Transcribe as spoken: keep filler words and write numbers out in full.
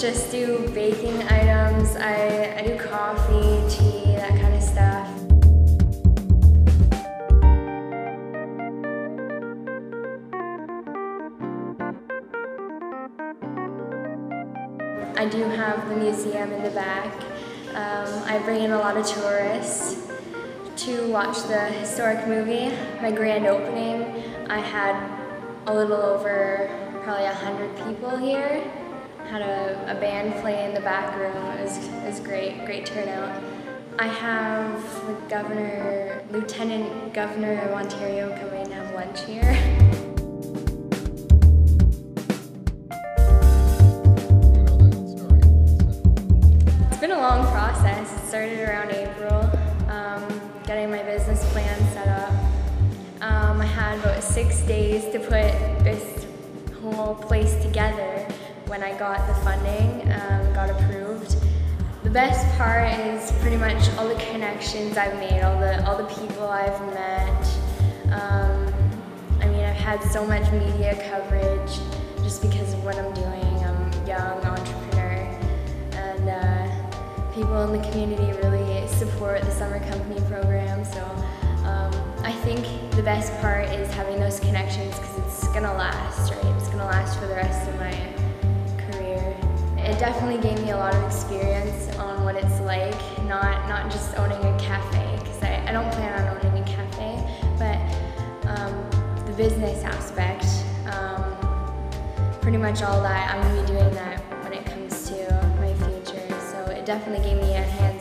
just do baking items. I, I do coffee, tea, that kind of stuff. I do have the museum in the back. Um, I bring in a lot of tourists to watch the historic movie. My grand opening, I had a little over probably a hundred people here. Had a, a band play in the back room. It was, it was great, great turnout. I have the governor, Lieutenant Governor of Ontario coming to have lunch here. It's been a long process. It started around April, um, getting my business plan set up. Um, I had about six days to put this whole place together when I got the funding, um, got approved. The best part is pretty much all the connections I've made, all the, all the people I've met. Um, I mean, I've had so much media coverage just because of what I'm doing. I'm a young entrepreneur, and uh, people in the community really support the summer company program. So um, I think the best part is having those connections, because it's gonna last, right? It's gonna last for the rest of my career. It definitely gave me a lot of experience on what it's like, not not just owning a cafe, because I, I don't plan on owning a cafe, but um, the business aspect, um, pretty much all that, I'm gonna be doing that when it comes to my future. So it definitely gave me a hand